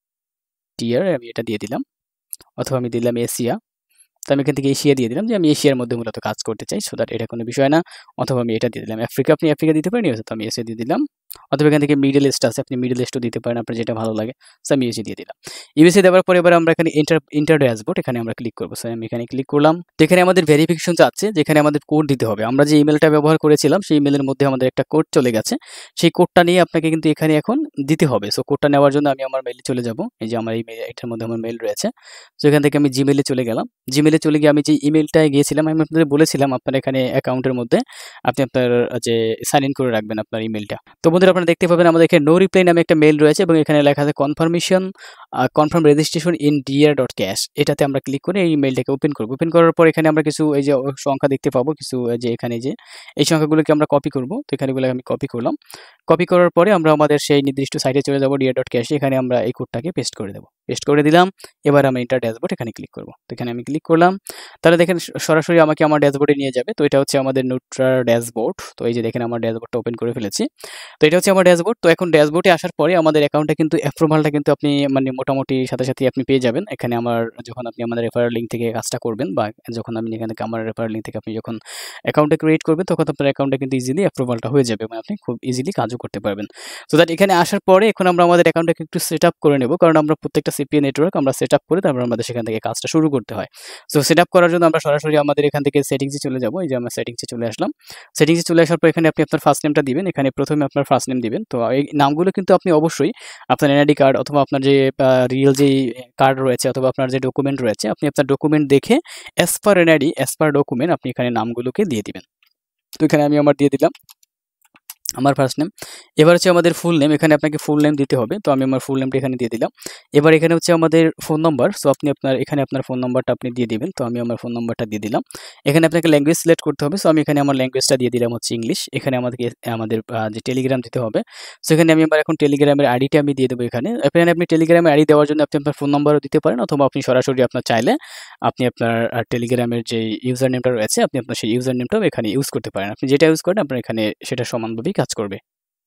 টিয়ার, আমি এটা দিয়ে দিলাম, অথবা আমি দিলাম এশিয়া। তো আমি এখান থেকে এশিয়া দিয়ে দিলাম, যে আমি এশিয়ার মধ্যে মূলত কাজ করতে চাই, সো দ্যাট এটা কোনো বিষয় না। অথবা আমি এটা দিয়ে দিলাম আফ্রিকা, আপনি আফ্রিকা দিতে পারেন, তো আমি এশিয়া দিয়ে দিলাম। অথবা এখান থেকে মিডল ইস্ট আছে, আপনি মিডল ইস্টও দিতে পারেন, আপনার যেটা ভালো লাগে। সো আমি ইউএসএ দিয়ে দিলাম। ইউএসএ দেওয়ার পরে এবার আমরা এখানে ইন্টার ড্যাশবোর্ড, এখানে আমরা ক্লিক করবো। সো আমি এখানে ক্লিক করলাম। তো এখানে আমাদের ভেরিফিকেশন চাচ্ছে, যেখানে আমাদের কোড দিতে হবে। আমরা যে ইমেলটা ব্যবহার করেছিলাম সেই ইমেলের মধ্যে আমাদের একটা কোড চলে গেছে, সেই কোডটা নিয়ে আপনাকে কিন্তু এখানে এখন দিতে হবে। সো কোডটা নেওয়ার জন্য আমি আমার মেইলে চলে যাব, এই যে আমার ইমেল, এটার মধ্যে আমার মেইল রয়েছে। সো এখান থেকে আমি জিমেলে চলে গেলাম। জিমেলে চলে গিয়ে আমি যে ইমেলটায় গিয়েছিলাম, আমি আপনাদের বলেছিলাম আপনার এখানে অ্যাকাউন্টের মধ্যে আপনি আপনার যে সাইন ইন করে রাখবেন আপনার ইমেলটা। তো বন্ধুরা আপনারা দেখতে পাবেন আমাদের এখানে নো রিপ্লাই নামে একটা মেইল রয়েছে, এবং এখানে লেখা আছে কনফার্ম রেজিস্ট্রেশন ইন dr.cash। এটাতে আমরা ক্লিক করে এই মেইলটাকে ওপেন করব। ওপেন করার পর এখানে আমরা কিছু এই যে সংখ্যা দেখতে পাবো, কিছু যে এখানে যে এই সংখ্যাগুলোকে আমরা কপি করব। তো এখানেগুলো আমি কপি করলাম। কপি করার পরে আমরা আমাদের সেই নির্দিষ্ট সাইটে চলে যাব dr.cash, এখানে আমরা এই কোডটাকে পেস্ট করে দেবো। পেস্ট করে দিলাম। এবার আমরা ইন্টার ড্যাশবোর্ড এখানে ক্লিক করব। তো এখানে আমি ক্লিক করলাম। তাহলে দেখেন সরাসরি আমাকে আমার ড্যাশবোর্ডে নিয়ে যাবে। তো এটা হচ্ছে আমাদের নুট্রার ড্যাশবোর্ড। তো এই যে দেখেন আমার ড্যাশবোর্ডটা ওপেন করে ফেলেছি। তো এটা হচ্ছে আমার ড্যাশবোর্ড। তো এখন ড্যাশবোর্ডে আসার পরে আমাদের অ্যাকাউন্টে কিন্তু অ্যাপ্রুভালটা কিন্তু আপনি মানে মোটামুটি সাথে সাথে আপনি পেয়ে যাবেন। এখানে আমার যখন আপনি আমাদের রেফারেল লিঙ্ক থেকে কাজটা করবেন, বা যখন আপনি এখান থেকে আমার রেফারেল লিঙ্ক থেকে আপনি যখন অ্যাকাউন্টে ক্রিয়েট করবেন, তখন আপনার অ্যাকাউন্টে কিন্তু ইজিলি অ্যাপ্রুভালটা হয়ে যাবে, এবং আপনি খুব ইজিলি কাজও করতে পারবেন। সো দ্যাট এখানে আসার পরে এখন আমরা আমাদের অ্যাকাউন্টটাকে একটু সেট আপ করে নেব, কারণ আমরা প্রত্যেকটা সিপিএ নেটওয়ার্ক আমরা সেট আপ করে তারপর আমাদের সেখান থেকে কাজটা শুরু করতে হয়। সো সেট আপ করার জন্য আমরা সরাসরি আমাদের এখান থেকে সেটিংসে চলে যাব। এই যে আমরা সেটিংসে চলে আসলাম। সেটিংসে চলে আসার পর এখানে আপনি আপনার ফার্স্ট নেমটা দিবেন। এখানে প্রথমে আপনার ফার্স্ট নেম দিবেন। তো এই নামগুলো কিন্তু আপনি অবশ্যই আপনার এনআইডি কার্ড অথবা আপনার যে রিয়েল যে কার্ড রয়েছে, অথবা আপনার যে ডকুমেন্ট রয়েছে, আপনি আপনার ডকুমেন্ট দেখে as per NID, as per document আপনি এখানে নামগুলোকে দিয়ে দিবেন। তো এখানে আমি আমার দিয়ে দিলাম আমার ফার্স্ট নেম। এবার হচ্ছে আমাদের ফুল নেম, এখানে আপনাকে ফুল নেম দিতে হবে। তো আমি আমার ফুল নেমটা এখানে দিয়ে দিলাম। এবার এখানে হচ্ছে আমাদের ফোন নম্বর। সো আপনি এখানে আপনার ফোন নম্বরটা আপনি দিয়ে দিবেন। তো আমি আমার ফোন নম্বরটা দিয়ে দিলাম। এখানে আপনাকে ল্যাঙ্গুয়েজ সিলেক্ট করতে হবে। সো আমি এখানে আমার ল্যাঙ্গুয়েজটা দিয়ে দিলাম হচ্ছে ইংলিশ। এখানে আমাদের যে টেলিগ্রাম দিতে হবে। সো এখানে আমি আমার এখন টেলিগ্রামের আইডিটা আমি দিয়ে দেবো এখানে। এখানে আপনি টেলিগ্রামের আইডি দেওয়ার জন্য আপনি আপনার ফোন নম্বরও দিতে পারেন, অথবা আপনি সরাসরি আপনার চাইলে আপনি আপনার টেলিগ্রামের যে ইউজার নেমটা রয়েছে, আপনি আপনার সেই ইউজার নেমটাও এখানে ইউজ করতে পারেন। আপনি যেটা ইউজ করেন আপনার এখানে সেটা সমানভাবেই কাজ করবে।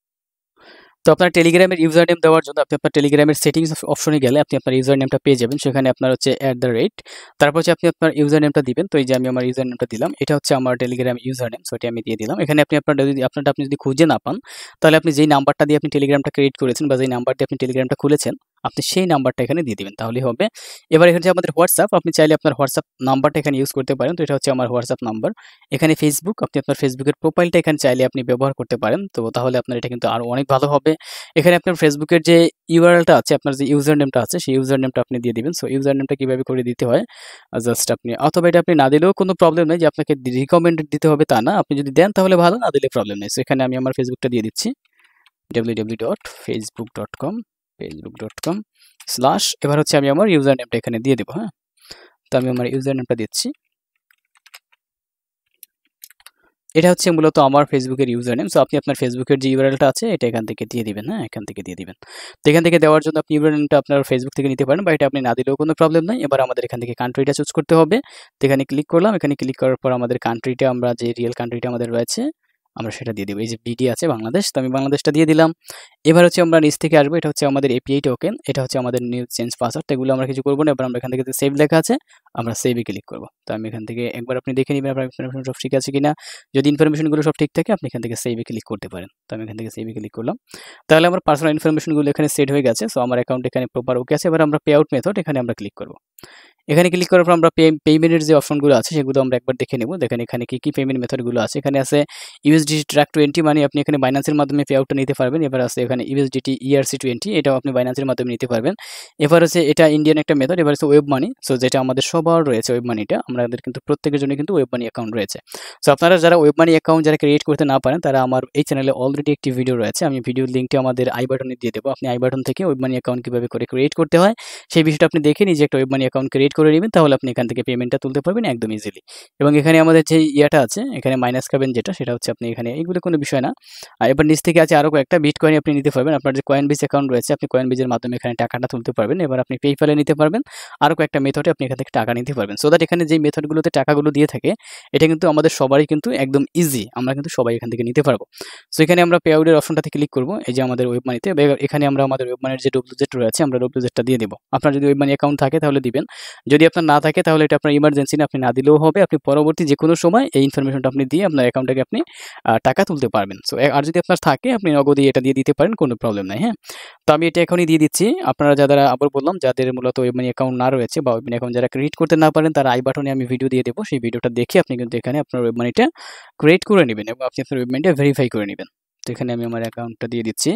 তো আপনার টেলিগ্রামের ইউজার নেম দেওয়ার জন্য আপনি আপনার টেলিগ্রামের সেটিংস অপশনে গেলে আপনি আপনার ইউজার নেমটা পেয়ে যাবেন। সেখানে আপনার হচ্ছে @, তারপর হচ্ছে আপনি আপনার ইউজার নেমটা দিবেন। তো এই যে আমি আমার ইউজার নেমটা দিলাম, এটা হচ্ছে আমার টেলিগ্রাম ইউজার নেম। সো এটা আমি দিয়ে দিলাম। এখানে আপনি আপনারটা আপনি যদি খুঁজে না পান, তাহলে আপনি যেই নাম্বারটা দিয়ে আপনি টেলিগ্রামটা ক্রিয়েট করেছেন, বা যেই নাম্বার দিয়ে আপনি টেলিগ্রামটা খুলেছেন, আপনি সেই নাম্বারটা এখানে দিয়ে দিবেন, তাহলেই হবে। এবার এখানে হচ্ছে আমাদের হোয়াটসঅ্যাপ, আপনি চাইলে আপনার হোয়াটসঅ্যাপ নাম্বারটা এখানে ইউজ করতে পারেন। তো এটা হচ্ছে আমার হোয়াটসঅ্যাপ নাম্বার। এখানে ফেসবুক, আপনি আপনার ফেসবুকের প্রোফাইলটা এখানে চাইলে আপনি ব্যবহার করতে পারেন। তো তাহলে আপনার এটা কিন্তু আরও অনেক ভালো হবে। এখানে আপনার ফেসবুকের যে ইউআরএলটা আছে, আপনার যে ইউজার নেমটা আছে, সেই ইউজার নেমটা আপনি দিয়ে দিবেন। সো ইউজার নেমটা কিভাবে করে দিতে হয় জাস্ট আপনি, অথবা এটা আপনি না দিলেও কোনো প্রবলেম নেই, যে আপনাকে রিকমেন্ডেড দিতে হবে তা না। আপনি যদি দেন তাহলে ভালো, না দিলে প্রবলেম নেই। সো এখানে আমি আমার ফেসবুকটা দিয়ে দিচ্ছি, www.facebook.com এবার হচ্ছে আমি আমার ইউজার নেমটা এখানে দিয়ে দেবো। হ্যাঁ, তো আমি আমার ইউজার নেমটা দিচ্ছি। এটা হচ্ছে মূলত আমার ফেসবুকের ইউজার নেম। সো আপনি আপনার ফেসবুকের যে ইউআরএলটা আছে এটা এখান থেকে দিয়ে দিবেন। হ্যাঁ, এখান থেকে দিয়ে দিবেন। তো এখান থেকে দেওয়ার জন্য আপনি ইউআরএল নেমটা আপনার ফেসবুক থেকে নিতে পারেন, বা এটা আপনি না দিলেও কোনো প্রবলেম নাই। এবার আমাদের এখান থেকে কান্ট্রিটা চুজ করতে হবে। তো এখানে ক্লিক করলাম। এখানে ক্লিক করার পর আমাদের কান্ট্রিটা, আমরা যে রিয়েল কান্ট্রিটা আমাদের রয়েছে আমরা সেটা দিয়ে দেবো। এই যে বিডি আছে বাংলাদেশ, তো আমি বাংলাদেশটা দিয়ে দিলাম। এবার হচ্ছে আমরা নিচ থেকে আসবো, এটা হচ্ছে আমাদের এপিআই টোকেন, এটা হচ্ছে আমাদের নিউ চেঞ্জ পাসওয়ার্ড। এগুলো আমরা কিছু করবো না। এবার আমরা এখান থেকে সেভ লেখা আছে, আমরা সেভে ক্লিক করবো। তো আমি এখান থেকে একবার আপনি দেখে নেবেন আপনার ইনফরমেশন সব ঠিক আছে কিনা। যদি ইনফরমেশনগুলো সব ঠিক থাকে আপনি এখান থেকে সেভে ক্লিক করতে পারেন। তো আমি এখান থেকে সেভে ক্লিক করলাম। তাহলে আমার পার্সোনাল ইনফরমেশনগুলো এখানে সেট হয়ে গেছে। সো আমার অ্যাকাউন্ট এখানে প্রপার ওকে আছে। এবার আমরা পে আউট মেথড এখানে আমরা ক্লিক করবো। এখানে ক্লিক করার পর আমরা পেমেন্টের যে অপশনগুলো আছে সেগুলো আমরা একবার দেখে নেব। দেখেন এখানে কি পেমেন্ট মেথডগুলো আছে। এখানে আছে ইউএসডিটি ট্র্যাক 20 মানে আপনি এখানে বাইন্যান্সের মাধ্যমে পে আউটটা নিতে পারবেন। এবার আছে এখানে ইউএসডিটি ERC20, এটাও আপনি বাইন্যান্সের মাধ্যমে নিতে পারবেন। এবার হচ্ছে এটা ইন্ডিয়ান একটা মেথড। এবার হচ্ছে ওয়েব মানি, সো যেটা আমাদের সবার রয়েছে ওয়েব মানিটা, আমাদের কিন্তু প্রত্যেকের জন্য কিন্তু ওয়েব মানি অ্যাকাউন্ট রয়েছে। সো আপনারা যারা ওয়েব মানি অ্যাকাউন্ট যারা ক্রিয়েট করতে না পারেন তারা আমার এই চ্যানেলে অলরেডি একটি ভিডিও রয়েছে, আমি ভিডিওর লিঙ্কটা আমাদের আই বাটনে দিয়ে দেবো। আপনি আই বাটন থেকে ওয়েব মানি অ্যাকাউন্ট কীভাবে করে ক্রিয়েট করতে হয় সেই বিষয়টা আপনি দেখে নিজে একটা ওয়েব মানি অ্যাকাউন্ট ক্রিয়েট করে নেবেন, তাহলে আপনি এখান থেকে পেমেন্টটা তুলতে পারবেন একদম ইজিলি। এবং এখানে আমাদের যে ইয়াটা আছে, এখানে মাইনাস খাবেন যেটা, সেটা হচ্ছে আপনি এখানে এগুলো কোনো বিষয় না। আর এবার নিচ থেকে আছে আরও কয়েকটা বিটকয়েন আপনি নিতে পারবেন। আপনার যে কয়েনবিজ অ্যাকাউন্ট রয়েছে আপনি কয়েনবিজের মাধ্যমে এখানে টাকাটা তুলতে পারবেন। এবার আপনি পেইপালে নিতে পারবেন, আরও কয়েকটা মেথডে আপনি এখান থেকে টাকা নিতে পারবেন। সো দ্যাট এখানে যে মেথডগুলোতে টাকাগুলো দিয়ে থাকে এটা কিন্তু আমাদের সবারই কিন্তু একদম ইজি, আমরা কিন্তু সবাই এখান থেকে নিতে পারবো। সো এখানে আমরা পে আউটের অপশনটাতে ক্লিক করবো, এই যে আমাদের ওয়েব মানিতে। এখানে আমরা আমাদের ওয়েব মানির যে WZ রয়েছে আমরা WZটা দিয়ে দেবো। আপনার যদি ওয়েব মানি অ্যাকাউন্ট থাকে তাহলে দিবেন, যদি আপনার না থাকে তাহলে এটা আপনার ইমার্জেন্সি না, আপনি না দিলেও হবে। আপনি পরবর্তী যে কোনো সময় এই ইনফরমেশনটা আপনি দিয়ে আপনার অ্যাকাউন্ট থেকে আপনি টাকা তুলতে পারবেন। সো আর যদি আপনার থাকে আপনি নগদই এটা দিয়ে দিতে পারেন, কোনো প্রবলেম নাই। হ্যাঁ, তো আমি এটা এখনই দিয়ে দিচ্ছি। আপনারা যারা আবার বললাম যাদের মূলত ওয়েব মানি অ্যাকাউন্ট না রয়েছে বা ওয়েব মানি অ্যাকাউন্ট যারা ক্রিয়েট করতে না পারেন তারা আই বাটনে আমি ভিডিও দিয়ে দেবো, সেই ভিডিওটা দেখে আপনি কিন্তু এখানে আপনার ওয়েব মানিটা ক্রিয়েট করে নেবেন এবং আপনি আপনার ওয়েব মানিটা ভেরিফাই করে নেবেন। তো এখানে আমি আমার অ্যাকাউন্টটা দিয়ে দিচ্ছি।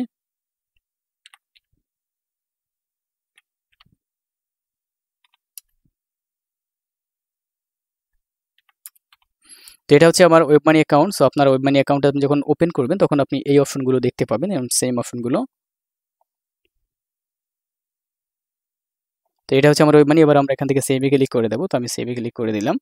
তো এটা হচ্ছে আমার ওয়েব মানি অ্যাকাউন্ট। সো আপনার ওয়েব মানি অ্যাকাউন্ট আপনি যখন ওপেন করবেন তখন আপনি এই অপশনগুলো দেখতে পাবেন এবং সেম অপশনগুলো। তো এটা হচ্ছে আমার ওয়েব মানি। এবার আমরা এখান থেকে সেভে ক্লিক করে দেবো। তো আমি সেভে ক্লিক করে দিলাম।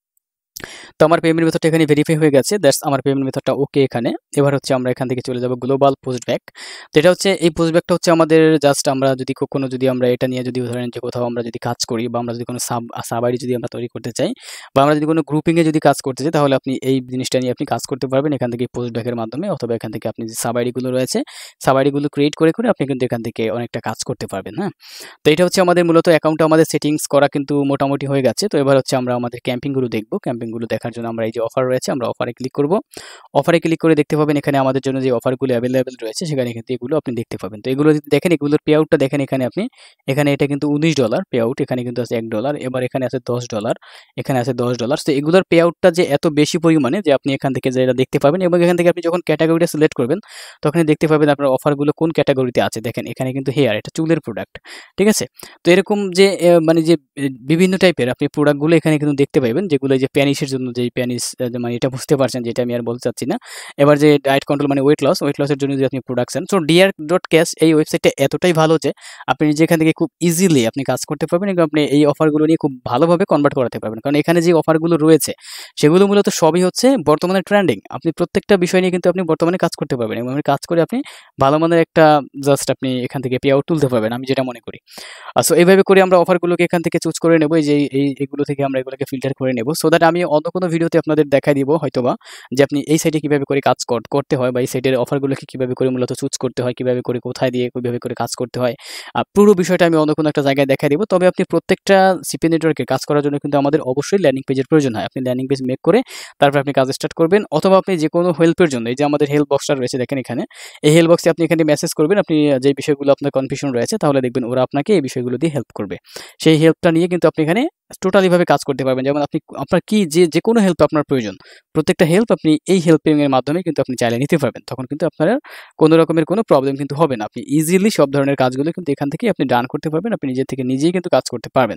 তো আমার পেমেন্ট মেথডটা এখানে ভেরিফাই হয়ে গেছে, দ্যাটস আমার পেমেন্ট মেথডটা ওকে এখানে। এবার হচ্ছে আমরা এখান থেকে চলে যাব গ্লোবাল পোস্ট ব্যাক। তো এটা হচ্ছে এই পোস্ট ব্যাকটা হচ্ছে আমাদের জাস্ট আমরা যদি কখনো যদি আমরা এটা নিয়ে যদি ধরেন যে কোথাও আমরা যদি কাজ করি বা আমরা যদি কোনো সাব আইডি যদি আমরা তৈরি করতে চাই বা আমরা যদি কোনো গ্রুপিংয়ে যদি কাজ করতে চাই তাহলে আপনি এই জিনিসটা নিয়ে আপনি কাজ করতে পারবেন এখান থেকে পোস্ট ব্যাকের মাধ্যমে, অথবা এখান থেকে আপনি যে সাব আইডিগুলো রয়েছে সাব আইডিগুলো ক্রিয়েট করে আপনি কিন্তু এখান থেকে অনেকটা কাজ করতে পারবেন। হ্যাঁ, তো এটা হচ্ছে আমাদের মূলত অ্যাকাউন্টটা আমাদের সেটিংস করা কিন্তু মোটামুটি হয়ে গেছে। তো এবার হচ্ছে আমরা আমাদের ক্যাম্পিংগুলো দেখবো। ক্যাম্পিংগুলো দেখার জন্য আমরা এই যে অফার রয়েছে আমরা অফারে ক্লিক করব। অফারে ক্লিক করে দেখতে পাবেন এখানে আমাদের জন্য যে অফারগুলো অ্যাভেলেবেল রয়েছে সেখানে কিন্তু এগুলো আপনি দেখতে পাবেন। তো এগুলো যদি দেখেন এগুলোর পে আউটটা দেখেন এখানে আপনি, এখানে এটা কিন্তু $19 পে আউট, এখানে কিন্তু আছে $1, এবার এখানে আছে $10, এখানে আছে $10। তো এগুলোর পে আউটটা যে এত বেশি পরিমাণে যে আপনি এখান থেকে যেটা দেখতে পাবেন এবং এখান থেকে আপনি যখন ক্যাটাগরিটা সিলেক্ট করবেন তখন দেখতে পাবেন আপনার অফারগুলো কোন ক্যাটাগরিতে আছে। দেখেন এখানে কিন্তু হেয়ার, এটা চুলের প্রোডাক্ট, ঠিক আছে। তো এরকম যে মানে যে বিভিন্ন টাইপের আপনি প্রোডাক্টগুলো এখানে কিন্তু দেখতে পাবেন, যেগুলো যে প্যানিশের জন্য যেই প্যানিশ মানে এটা বুঝতে পারছেন যেটা আমি আর বলতে চাচ্ছি না। এবার যে ডায়েট কন্ট্রোল মানে ওয়েট লসের জন্য যদি আপনি প্রোডাকশন, সো dr.cash এই ওয়েবসাইটটা এতটাই ভালো যে আপনি নিজে এখান থেকে খুব ইজিলি আপনি কাজ করতে পারবেন এবং আপনি এই অফারগুলো নিয়ে খুব ভালোভাবে কনভার্ট করাতে পারবেন। কারণ এখানে যে অফারগুলো রয়েছে সেগুলো মূলত সবই হচ্ছে বর্তমানে ট্রেন্ডিং। আপনি প্রত্যেকটা বিষয় নিয়ে কিন্তু আপনি বর্তমানে কাজ করতে পারবেন এবং আপনি কাজ করে আপনি ভালো মানের একটা জাস্ট আপনি এখান থেকে পে আউট তুলতে পারবেন, আমি যেটা মনে করি। সো এইভাবে করে আমরা অফারগুলোকে এখান থেকে চুজ করে নেব, যে এগুলো থেকে আমরা এগুলোকে ফিল্টার করে নেব, সো দ্যাট আমি অন্য কোনো ভিডিওতে আপনাদের দেখাই দিব হয়তোবা যে আপনি এই সাইটে কিভাবে করে কাজ করতে হয় বা এই সাইটের অফারগুলোকে কিভাবে করে মূলত চুজ করতে হয়, কিভাবে করে কোথায় দিয়ে কিভাবে করে কাজ করতে হয়, পুরো বিষয়টা আমি অন্য কোনো একটা জায়গায় দেখাই দিব। তবে আপনি প্রত্যেকটা সিপি নেটওয়ার্কে কাজ করার জন্য কিন্তু আমাদের অবশ্যই ল্যান্ডিং পেজের প্রয়োজন হয়। আপনি ল্যান্ডিং পেজ মেক করে তারপর আপনি কাজ স্টার্ট করবেন, অথবা আপনি যে কোনো হেল্পের জন্য এই যে আমাদের হেল্প বক্সটা রয়েছে দেখেন এখানে, এই হেল্প বক্সে আপনি এখানে মেসেজ করবেন আপনি যে বিষয়গুলো আপনার কনফিউশন রয়েছে, তাহলে দেখবেন ওরা আপনাকে এই বিষয়গুলো দিয়ে হেল্প করবে। সেই হেল্পটা নিয়ে কিন্তু আপনি এখানে টোটালিভাবে কাজ করতে পারবেন। যেমন আপনি আপনার কি যে কোনো হেল্প আপনার প্রয়োজন, প্রত্যেকটা হেল্প আপনি এই হেল্পিং এর মাধ্যমে কিন্তু আপনি চাইলে নিতে পারবেন। তখন কিন্তু আপনার কোনো রকমের কোনো প্রবলেম কিন্তু হবে না। আপনি ইজিলি সব ধরনের কাজগুলো কিন্তু এখান থেকে আপনি ডান করতে পারবেন, আপনি নিজে থেকে নিজেই কিন্তু কাজ করতে পারবেন।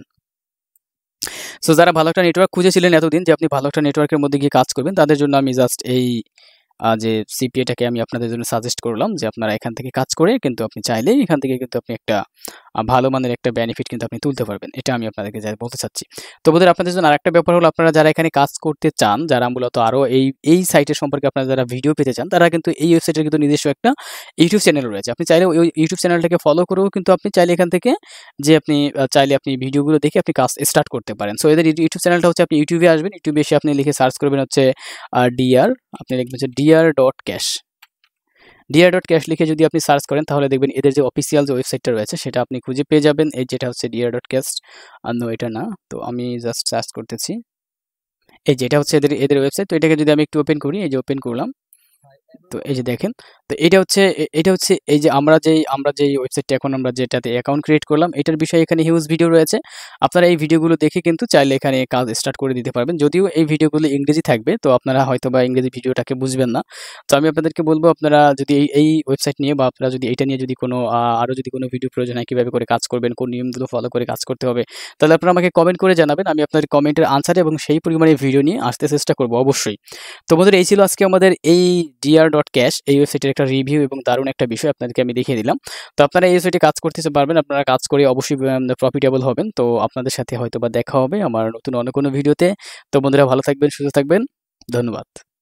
সো যারা ভালো একটা নেটওয়ার্ক খুঁজেছিলেন এতদিন যে আপনি ভালো একটা নেটওয়ার্কের মধ্যে গিয়ে কাজ করবেন, তাদের জন্য আমি জাস্ট এই যে সিপিএটাকে আমি আপনাদের জন্য সাজেস্ট করলাম যে আপনারা এখান থেকে কাজ করে কিন্তু আপনি চাইলেই এখান থেকে কিন্তু আপনি একটা ভালো মানের একটা বেনিফিট কিন্তু আপনি তুলতে পারবেন। এটা আমি আপনাদেরকে যাই বলতে চাচ্ছি। তো বোধহয় আপনাদের জন্য আরেকটা ব্যাপার হলো, আপনারা যারা এখানে কাজ করতে চান, যারা মূলত আরও এই সাইটের সম্পর্কে আপনারা যারা ভিডিও পেতে চান, তারা কিন্তু এই ওয়েবসাইটের কিন্তু নিজস্ব একটা ইউটিউব চ্যানেল রয়েছে। আপনি চাইলে ওই ইউটিউব চ্যানেলটাকে ফলো করেও কিন্তু আপনি চাইলে এখান থেকে যে আপনি চাইলে আপনি ভিডিওগুলো দেখে আপনি কাজ স্টার্ট করতে পারেন। সো এদের ইউটিউব চ্যানেলটা হচ্ছে, আপনি ইউটিউবে আসবেন, ইউটিউবে এসে আপনি লিখে সার্চ করবেন হচ্ছে আপনি লিখবেন হচ্ছে dr.cash। dr.cash লিখে যদি আপনি সার্চ করেন তাহলে দেখবেন এদের যে অফিসিয়াল যে ওয়েবসাইটটা রয়েছে সেটা আপনি খুঁজে পেয়ে যাবেন। এই যেটা হচ্ছে dr.cash, নো এটা না, তো আমি জাস্ট সার্চ করতেছি। এই যেটা হচ্ছে এদের ওয়েবসাইট। তো এটাকে যদি আমি একটু ওপেন করি, এই যে ওপেন করলাম, তো এই যে দেখেন, তো এটা হচ্ছে এই যে আমরা যেই ওয়েবসাইটটা এখন আমরা যেটাতে অ্যাকাউন্ট ক্রিয়েট করলাম, এটার বিষয়ে এখানে হিউজ ভিডিও রয়েছে। আপনারা এই ভিডিওগুলো দেখে কিন্তু চাইলে এখানে কাজ স্টার্ট করে দিতে পারবেন। যদিও এই ভিডিওগুলো ইংরেজি থাকবে, তো আপনারা হয়তোবা ইংরেজি ভিডিওটাকে বুঝবেন না। তো আমি আপনাদেরকে বলব, আপনারা যদি এই ওয়েবসাইট নিয়ে বা আপনারা যদি এইটা নিয়ে যদি কোনো আরও যদি কোনো ভিডিও প্রয়োজন হয়, কীভাবে করে কাজ করবেন, কোন নিয়মগুলো ফলো করে কাজ করতে হবে, তাহলে আপনারা আমাকে কমেন্ট করে জানাবেন। আমি আপনাদের কমেন্টের আনসারে এবং সেই পরিমাণে ভিডিও নিয়ে আসতে চেষ্টা করব অবশ্যই। তো বন্ধুরা, এই ছিল আজকে আমাদের এই dr.cash এই ওয়েবসাইটের একটা রিভিউ এবং দারুণ একটা বিষয় আপনাদেরকে আমি দেখিয়ে দিলাম। তো আপনারা এই ওয়েবসাইটে কাজ করতে পারবেন, আপনারা কাজ করে অবশ্যই প্রফিটেবল হবেন। তো আপনাদের সাথে হয়তোবা দেখা হবে আমার নতুন অন্য কোনো ভিডিওতে। তো বন্ধুরা, ভালো থাকবেন, সুস্থ থাকবেন। ধন্যবাদ।